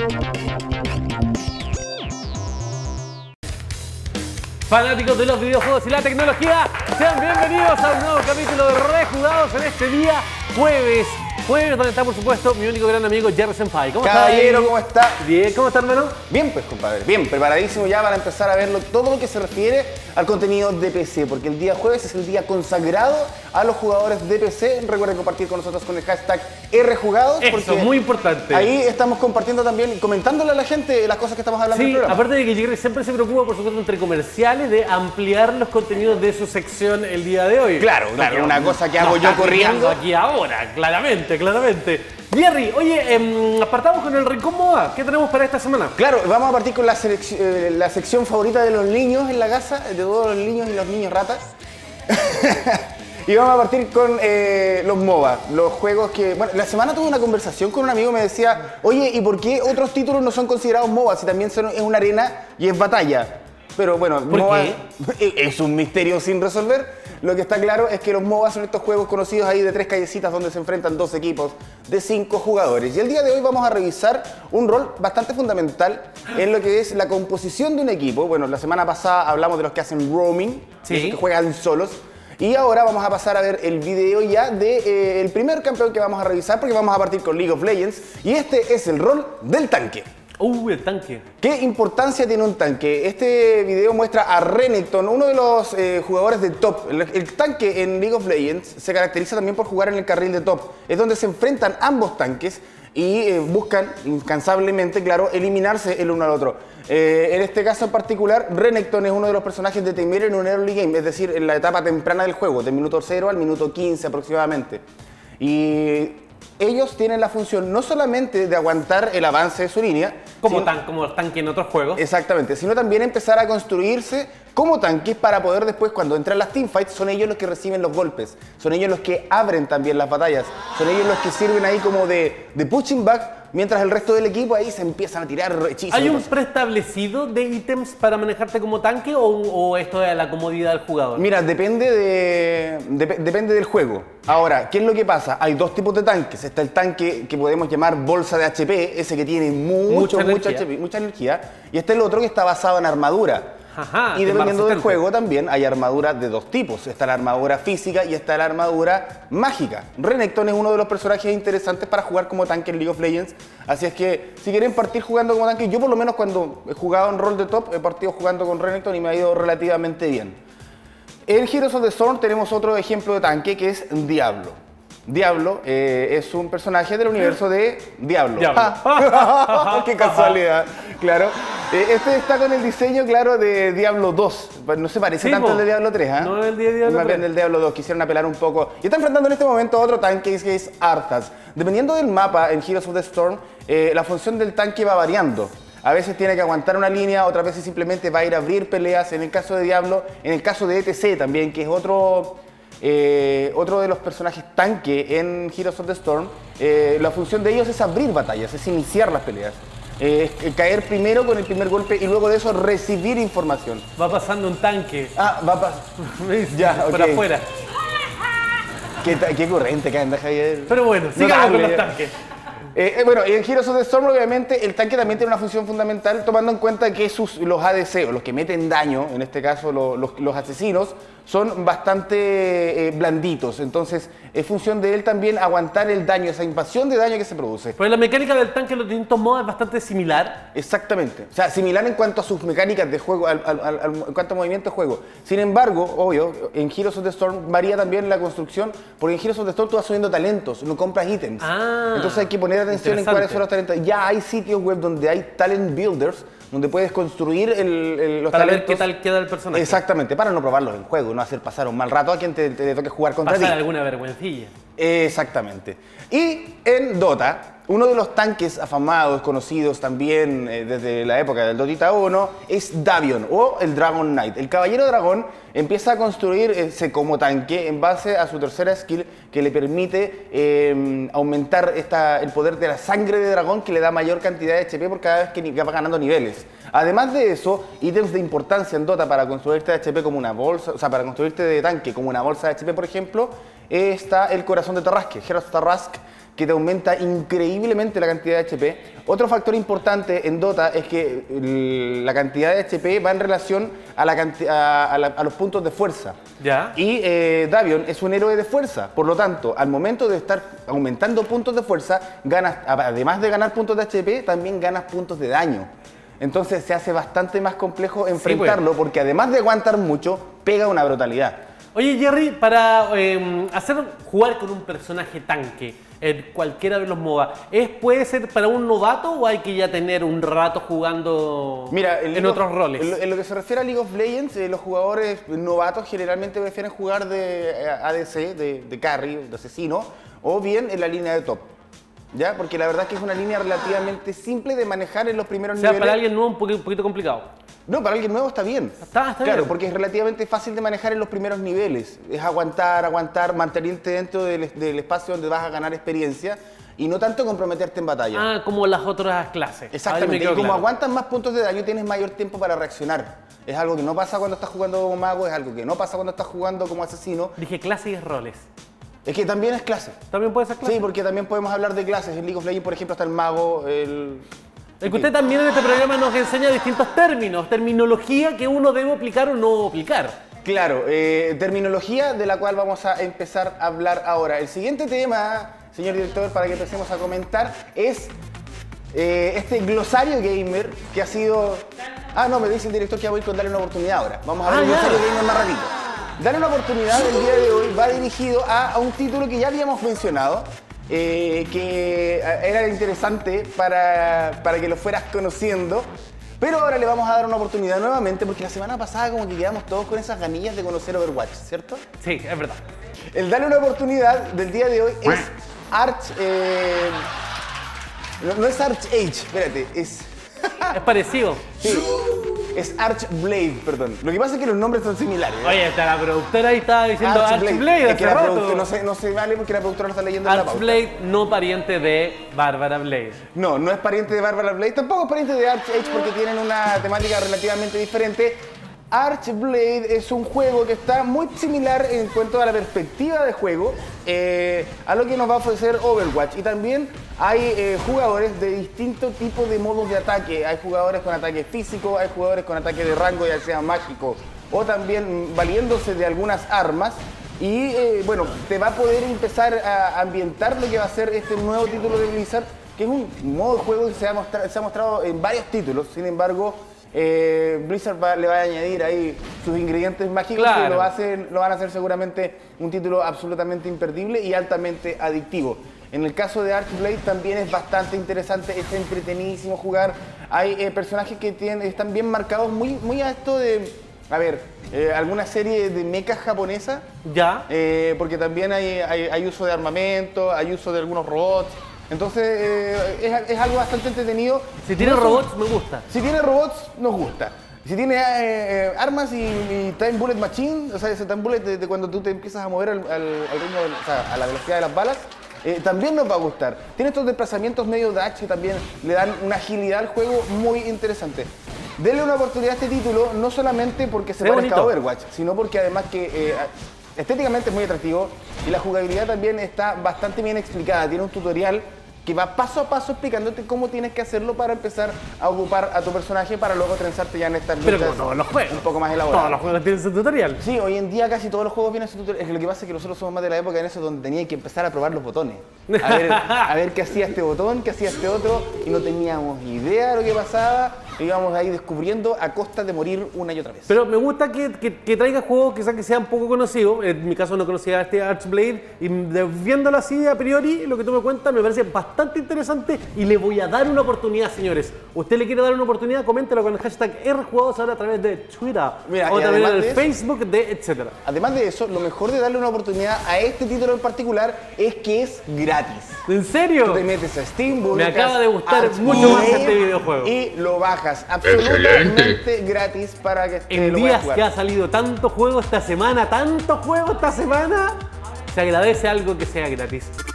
Fanáticos de los videojuegos y la tecnología, sean bienvenidos a un nuevo capítulo de Rejugados en este día jueves, donde está por supuesto mi único gran amigo Jerry Senpai. ¿Cómo está? Caballero, ¿cómo está? Bien, ¿cómo está, hermano? Bien, pues, compadre, bien, preparadísimo ya para empezar a verlo, todo lo que se refiere al contenido de PC, porque el día jueves es el día consagrado a los jugadores de PC. Recuerden compartir con nosotros con el hashtag Rjugados. Eso, muy importante. Ahí estamos compartiendo también y comentándole a la gente las cosas que estamos hablando en el programa. Aparte de que Jerry siempre se preocupa, por supuesto, entre comerciales, de ampliar los contenidos de su sección el día de hoy. Claro, una cosa que hago yo corriendo. Aquí ahora, claramente. Jerry, oye, partamos con el Rincón Moda. ¿Qué tenemos para esta semana? Claro, vamos a partir con la sección favorita de los niños en la casa, de todos los niños y los niños ratas. Y vamos a partir con los MOBA, los juegos que... Bueno, la semana tuve una conversación con un amigo y me decía, oye, ¿y por qué otros títulos no son considerados MOBA si también es una arena y es batalla? Pero bueno, ¿Por qué? Es un misterio sin resolver. Lo que está claro es que los MOBA son estos juegos conocidos ahí de 3 callecitas donde se enfrentan 2 equipos de 5 jugadores. Y el día de hoy vamos a revisar un rol bastante fundamental en lo que es la composición de un equipo. Bueno, la semana pasada hablamos de los que hacen roaming, sí, que juegan solos. Y ahora vamos a pasar a ver el video ya del primer campeón que vamos a revisar, porque vamos a partir con League of Legends. Y este es el rol del tanque. El tanque. ¿Qué importancia tiene un tanque? Este video muestra a Renekton, uno de los jugadores de top. El tanque en League of Legends se caracteriza también por jugar en el carril de top. Es donde se enfrentan ambos tanques y buscan incansablemente, claro, eliminarse el uno al otro. En este caso en particular, Renekton es uno de los personajes de temer en un early game, es decir, en la etapa temprana del juego, del minuto 0 al minuto 15 aproximadamente. Y ellos tienen la función no solamente de aguantar el avance de su línea, como tanque en otros juegos. Exactamente, sino también empezar a construirse como tanques para poder después, cuando entran las teamfights, son ellos los que reciben los golpes, son ellos los que abren también las batallas, son ellos los que sirven ahí como de pushing back, mientras el resto del equipo ahí se empiezan a tirar hechizos. ¿Hay un preestablecido de ítems para manejarte como tanque o esto es a la comodidad del jugador? Mira, depende del juego. Ahora, ¿qué es lo que pasa? Hay 2 tipos de tanques. Está el tanque que podemos llamar bolsa de HP, ese que tiene mucha energía, y está el otro que está basado en armadura. Ajá, y dependiendo del juego también hay armadura de 2 tipos. Está la armadura física y está la armadura mágica. Renekton es uno de los personajes interesantes para jugar como tanque en League of Legends. Así es que si quieren partir jugando como tanque, yo por lo menos cuando he jugado en rol de top he partido jugando con Renekton y me ha ido relativamente bien. En Heroes of the Storm tenemos otro ejemplo de tanque que es Diablo. Diablo es un personaje del universo de Diablo. ¡Qué casualidad! Claro. Este está con el diseño, claro, de Diablo 2. No se parece tanto al de Diablo 3, ¿eh? No, el de Diablo 3. Más bien del Diablo 2. Quisieron apelar un poco. Y está enfrentando en este momento a otro tanque que es Arthas. Dependiendo del mapa en Heroes of the Storm, la función del tanque va variando. A veces tiene que aguantar una línea, otras veces simplemente va a ir a abrir peleas. En el caso de Diablo, en el caso de ETC también, que es otro de los personajes tanque en Heroes of the Storm, la función de ellos es abrir batallas, es iniciar las peleas. Caer primero con el primer golpe y luego de eso recibir información. Va pasando un tanque. Va pasando. Ya, por afuera. Qué corriente que anda, Javier. Pero bueno, sigamos con los tanques. Bueno, en Heroes of the Storm obviamente el tanque también tiene una función fundamental, tomando en cuenta que los ADC, o los que meten daño, en este caso los asesinos, son bastante blanditos. Entonces es función de él también aguantar el daño, esa invasión de daño que se produce. Pues la mecánica del tanque en los distintos modos es bastante similar. Exactamente, o sea, similar en cuanto a sus mecánicas de juego, en cuanto a movimiento de juego. Sin embargo, obvio, en Heroes of the Storm varía también la construcción, porque en Heroes of the Storm tú vas subiendo talentos, no compras ítems. Entonces hay que poner atención en cuáles son los talentos. Ya hay sitios web donde hay talent builders, donde puedes construir los para talentos. Ver qué tal queda el personaje. Exactamente, para no probarlos en juego, no hacer pasar un mal rato a quien te toque jugar contra ti. Pasar alguna vergüencilla. Exactamente. Y en Dota, uno de los tanques afamados, conocidos también desde la época del Dotita 1, es Davion o el Dragon Knight. El Caballero Dragón empieza a construirse como tanque en base a su tercera skill que le permite aumentar el poder de la sangre de dragón, que le da mayor cantidad de HP por cada vez que va ganando niveles. Además de eso, ítems de importancia en Dota para construirte de HP como una bolsa, o sea, para construirte de tanque como una bolsa de HP, por ejemplo, está el corazón de Tarrasque, Heroes Tarrasque, que te aumenta increíblemente la cantidad de HP. Otro factor importante en Dota es que la cantidad de HP va en relación a los puntos de fuerza. ¿Ya? Y Davion es un héroe de fuerza, por lo tanto, al momento de estar aumentando puntos de fuerza, ganas, además de ganar puntos de HP, también ganas puntos de daño. Entonces se hace bastante más complejo enfrentarlo, pues. porque además de aguantar mucho, pega una brutalidad. Oye, Jerry, para jugar con un personaje tanque en cualquiera de los MOBA, ¿puede ser para un novato o hay que ya tener un rato jugando en otros roles? En lo que se refiere a League of Legends, los jugadores novatos generalmente prefieren jugar de ADC, de carry, de asesino, o bien en la línea de top. ¿Ya? Porque la verdad es que es una línea relativamente simple de manejar en los primeros niveles. Para alguien nuevo un poquito complicado. No, para alguien nuevo está bien. Está claro, bien. Porque es relativamente fácil de manejar en los primeros niveles. Es aguantar, mantenerte dentro del espacio donde vas a ganar experiencia y no tanto comprometerte en batalla. Ah, como las otras clases. Exactamente. Y como aguantas más puntos de daño, tienes mayor tiempo para reaccionar. Es algo que no pasa cuando estás jugando como mago, es algo que no pasa cuando estás jugando como asesino. Dije clases y roles. Es que también es clase. ¿También puede ser clase? Sí, porque también podemos hablar de clases. En League of Legends, por ejemplo, está el mago, Es que usted también en este programa nos enseña distintos términos, terminología que uno debe aplicar o no aplicar. Claro, terminología de la cual vamos a empezar a hablar ahora. El siguiente tema, señor director, para que empecemos a comentar, es este glosario gamer que ha sido... Ah, no, me dice el director que ya voy con darle una oportunidad ahora. Vamos a ver el glosario gamer más ratito. Darle una oportunidad el día de hoy va dirigido a un título que ya habíamos mencionado, que era interesante para que lo fueras conociendo, pero ahora le vamos a dar una oportunidad nuevamente porque la semana pasada como que quedamos todos con esas ganillas de conocer Overwatch, ¿cierto? Sí, es verdad. El darle una oportunidad del día de hoy es no es Arch-Age, espérate, es... Es parecido. Sí. Es Archblade, perdón. Lo que pasa es que los nombres son similares. Oye, la productora ahí estaba diciendo Archblade hace rato. No se vale porque la productora no está leyendo la pauta. Archblade, no pariente de Bárbara Blade. No, no es pariente de Bárbara Blade, tampoco es pariente de Arch-Age porque tienen una temática relativamente diferente. Archblade es un juego que está muy similar en cuanto a la perspectiva de juego a lo que nos va a ofrecer Overwatch. Y también hay jugadores de distintos tipos de modos de ataque. Hay jugadores con ataque físico, hay jugadores con ataque de rango, ya sea mágico o también valiéndose de algunas armas. Y bueno, te va a poder empezar a ambientar lo que va a ser este nuevo título de Blizzard, que es un modo de juego que se ha mostrado en varios títulos. Sin embargo, Blizzard le va a añadir ahí sus ingredientes mágicos, claro, que lo van a hacer seguramente un título absolutamente imperdible y altamente adictivo. En el caso de Archblade también es bastante interesante, es entretenidísimo jugar. Hay personajes que están bien marcados, muy a esto de, alguna serie de mechas japonesa. Ya. Porque también hay uso de armamento, hay uso de algunos robots. Entonces es algo bastante entretenido. Si tiene robots, me gusta. Si tiene robots, nos gusta. Si tiene armas y Time Bullet Machine, o sea, ese Time Bullet de cuando tú te empiezas a mover al ritmo, a la velocidad de las balas, también nos va a gustar. Tiene estos desplazamientos medio dash que también le dan una agilidad al juego muy interesante. Denle una oportunidad a este título, no solamente porque se parezca a Overwatch, sino porque además que estéticamente es muy atractivo y la jugabilidad también está bastante bien explicada. Tiene un tutorial que va paso a paso explicándote cómo tienes que hacerlo para empezar a ocupar a tu personaje para luego trenzarte ya en estas luchas. Pero como todos los juegos. Un poco más elaboradas. Todos los juegos tienen su tutorial. Sí, hoy en día casi todos los juegos vienen su tutorial. Es que lo que pasa es que nosotros somos más de la época en eso donde tenías que empezar a probar los botones. A ver qué hacía este botón, qué hacía este otro, y no teníamos idea de lo que pasaba. Íbamos ahí descubriendo a costa de morir una y otra vez. Pero me gusta que traiga juegos quizás que sean poco conocidos. En mi caso no conocía a este Archblade y viéndolo así a priori, lo que tú me cuentas me parece bastante interesante y le voy a dar una oportunidad, señores. ¿Usted le quiere dar una oportunidad? Coméntelo con el hashtag RJugados ahora a través de Twitter. Mira, o también en el Facebook etcétera. Además de eso, lo mejor de darle una oportunidad a este título en particular es que es gratis. ¿En serio? Tú te metes a Steam, me acaba de gustar mucho más este videojuego. Y lo bajas absolutamente gratis para que en lo días jugar. que ha salido tanto juego esta semana, se agradece algo que sea gratis.